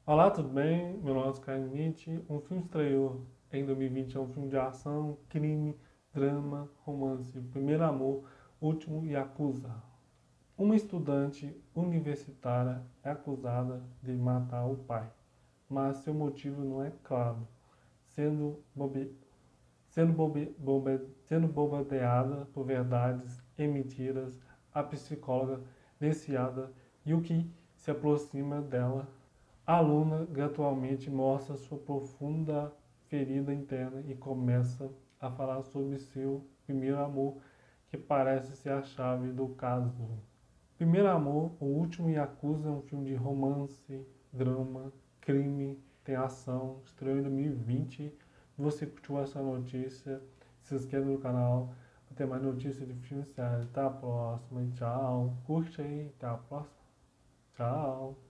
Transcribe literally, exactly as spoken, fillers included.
Olá, tudo bem? Meu nome é Oscar Nietzsche. Um filme estreou em dois mil e vinte, é um filme de ação, crime, drama, romance, primeiro amor, último Yakuza. Uma estudante universitária é acusada de matar o pai, mas seu motivo não é claro, sendo, bobe... sendo, bobe... Bobe... sendo bombardeada por verdades e mentiras. A psicóloga viciada Yuki se aproxima dela. A aluna gradualmente mostra sua profunda ferida interna e começa a falar sobre seu primeiro amor, que parece ser a chave do caso. Primeiro Amor, O Último Yakuza é um filme de romance, drama, crime, tem ação, estreou em dois mil e vinte. Se você curtiu essa notícia, se inscreva no canal para ter mais notícias de filmes sérios. Até a próxima, tchau. Curte aí, até a próxima. Tchau.